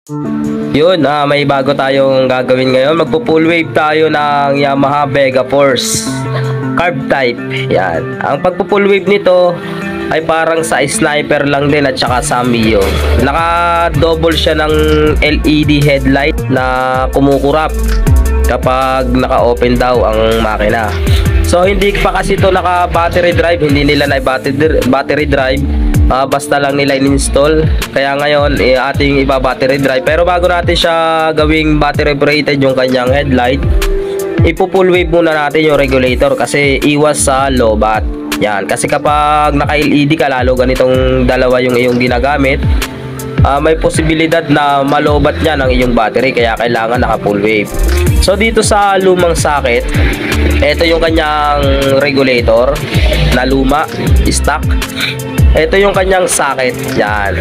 Yun, may bago tayong gagawin ngayon. Magpo-full wave tayo ng Yamaha Vega Force carb type. Yan. Ang pagpo-full wave nito ay parang sa sniper lang din at saka sa Mio. Naka-double siya ng LED headlight na kumukurap kapag naka-open daw ang makina. So hindi pa kasi ito naka-battery drive, hindi nila na battery drive. Basta lang nila in-install. Kaya ngayon ating iba-battery drive. Pero bago natin siya gawing battery operated yung kanyang headlight, ipo-full wave muna natin yung regulator kasi iwas sa lobat. Yan, kasi kapag naka-LED ka, lalo ganitong dalawa yung iyong ginagamit, may posibilidad na malobat niya ng iyong battery, kaya kailangan naka-full wave. So dito sa lumang socket, ito yung kanyang regulator na luma, stock. Ito yung kanyang socket. Yan.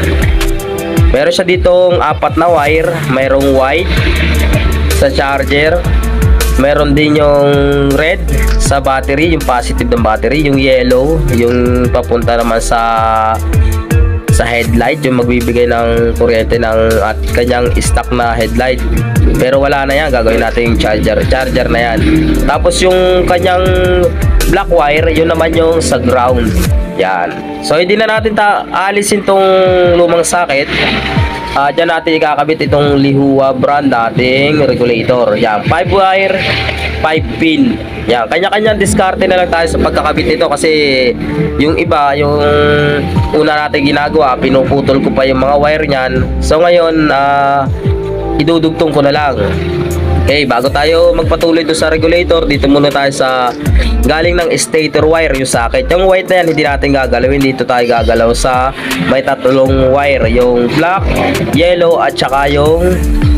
Meron siya ditong 4 na wire. Mayroong white sa charger. Meron din yung red sa battery, yung positive ng battery. Yung yellow, yung papunta naman sa headlight, yung magbibigay ng kuryente ng at kanyang stock na headlight. Pero wala na yan, gagawin natin yung charger na yan. Tapos yung kanyang black wire, yun naman yung sa ground. Yan. So hindi na natin aalisin tong lumang socket. Diyan natin ikakabit itong Lihua brand nating regulator. Yan, 5 wire, 5 pin. Yan, kanya-kanya diskarte na lang tayo sa pagkakabit nito kasi yung iba, yung una natin ginagawa, pinuputol ko pa yung mga wire niyan. So ngayon, idudugtong ko na lang. Okay, bago tayo magpatuloy doon sa regulator, dito muna tayo sa galing ng stator wire, yung socket. Yung white na yan, hindi natin gagalawin. Dito tayo gagalaw sa may tatlong wire, yung black, yellow, at saka yung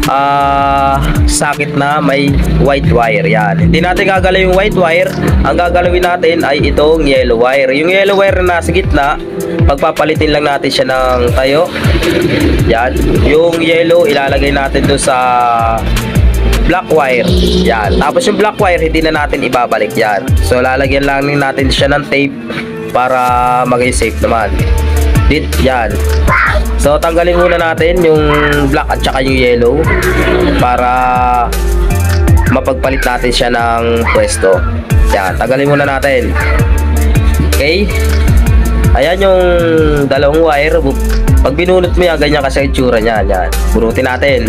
socket na may white wire. Yan, hindi natin gagalaw yung white wire. Ang gagalawin natin ay itong yellow wire. Yung yellow wire na nasa gitna, pagpapalitin lang natin siya ng tayo. Yan, yung yellow ilalagay natin doon sa black wire. Yan. Tapos yung black wire, hindi na natin ibabalik yan. So, lalagyan lang natin siya ng tape para maging safe naman. Yan. So, tanggalin muna natin yung black at saka yung yellow para mapagpalit natin siya ng pwesto. Yan. Tanggalin muna natin. Okay? Ayan yung dalawang wire. Pag binunot mo yan, ganyan kasi itsura niya. Yan. Bunutin natin.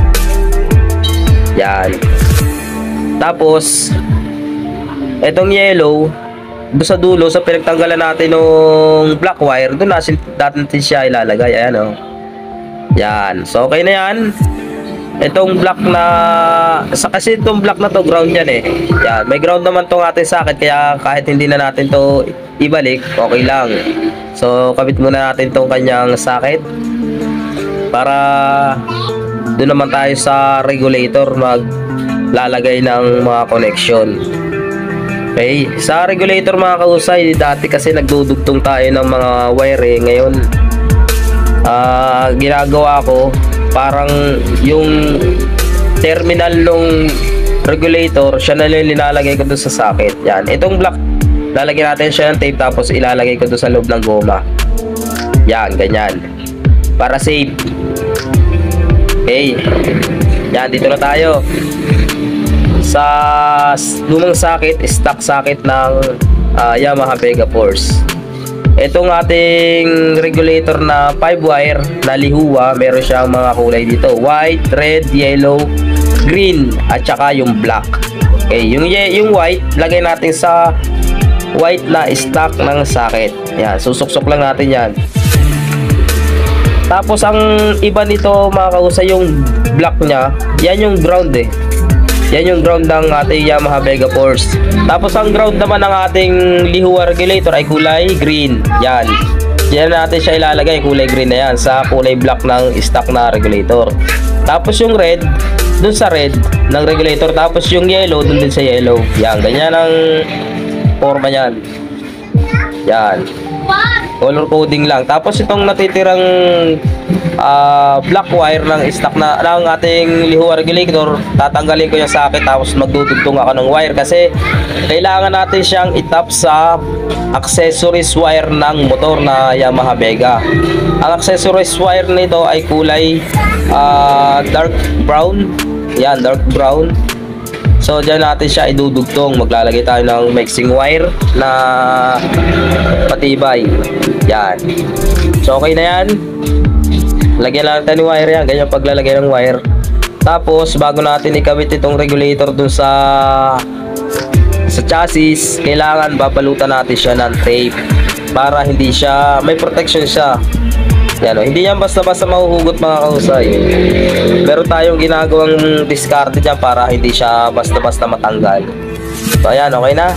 Yan. Tapos etong yellow doon sa dulo, sa pinagtanggalan natin ng black wire, doon natin siya ilalagay. Ayan o. Yan. So okay na yan. Itong black na kasi itong black na to ground yan eh. Yan. May ground naman tong ating socket, kaya kahit hindi na natin to ibalik, okay lang. So kabit muna natin tong kanyang socket para doon naman tayo sa regulator maglalagay ng mga connection. Okay, sa regulator mga kausay, dati kasi nagdudugtong tayo ng mga wire eh. Ngayon ginagawa ko parang yung terminal ng regulator, siya na lang nilalagay ko doon sa socket. Yan, itong black lalagyan natin siya ng tape, tapos ilalagay ko doon sa loob ng goma. Yan, ganyan para safe. Okay. Yan, dito na tayo sa lumang socket, stock socket ng Yamaha Vega Force. Itong ating regulator na 5 wire na Lihua, meron siyang mga kulay dito: white, red, yellow, green, at saka yung black. Okay, yung white, lagay natin sa white na stock ng socket. Yan, susuksok lang natin yan. Tapos ang iba nito mga kausay, yung black nya, yan yung ground eh. Yan yung ground ng ating Yamaha Vega Force. Tapos ang ground naman ng ating Lihua regulator ay kulay green. Yan. Yan natin siya ilalagay, kulay green na yan sa kulay black ng stock na regulator. Tapos yung red, dun sa red ng regulator. Tapos yung yellow, dun din sa yellow. Yan, ganyan ang forma yan. Yan. Color coding lang. Tapos itong natitirang black wire ng stock na ng ating lihuwa regulator, tatanggalin ko yung socket tapos magdudugtong ako ng wire kasi kailangan natin siyang itap sa accessories wire ng motor na Yamaha Vega. Ang accessories wire nito ay kulay dark brown. Yan, dark brown. So dyan natin siya idudugtong. Maglalagay tayo ng mixing wire na patibay. Yan. So okay na yan. Lagyan lang natin ng wire yan. Ganyan paglalagay ng wire. Tapos bago natin ikabit itong regulator dun sa chassis, kailangan babalutan natin siya ng tape para hindi siya, may protection siya. Yan, hindi yan basta-basta mahuhugot mga kahusay. Meron tayong ginagawang diskarte dyan para hindi siya basta-basta matanggal. So ayan, okay na.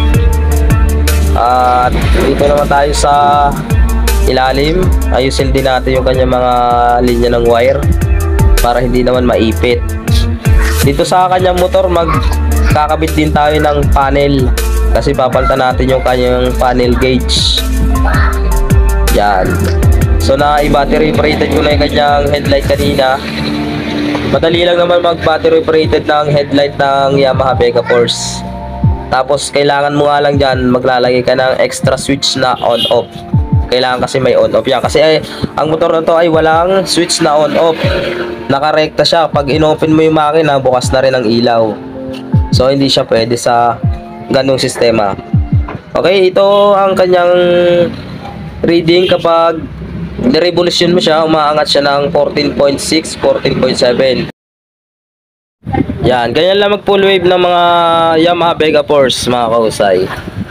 At dito naman tayo sa ilalim. Ayusin din natin yung kanyang mga linya ng wire para hindi naman maipit. Dito sa kanyang motor, magkakabit din tayo ng panel kasi papalitan natin yung kanyang panel gauge. Yan. So na i-battery operated ko na yung kanyang headlight kanina. Madali lang naman mag-battery operated ng headlight ng Yamaha Vega Force. Tapos kailangan mo nga lang dyan, maglalagay ka ng extra switch na on-off. Kailangan kasi may on-off yan. Kasi ang motor na to ay walang switch na on-off. Nakarekta siya. Pag in-open mo yung makina, bukas na rin ang ilaw. So hindi siya pwede sa ganung sistema. Okay, ito ang kanyang reading kapag ni-revolution mo siya, umaangat siya ng 14.6, 14.7. Yan, ganyan lang mag full wave ng mga Yamaha Vega Force mga kahusay.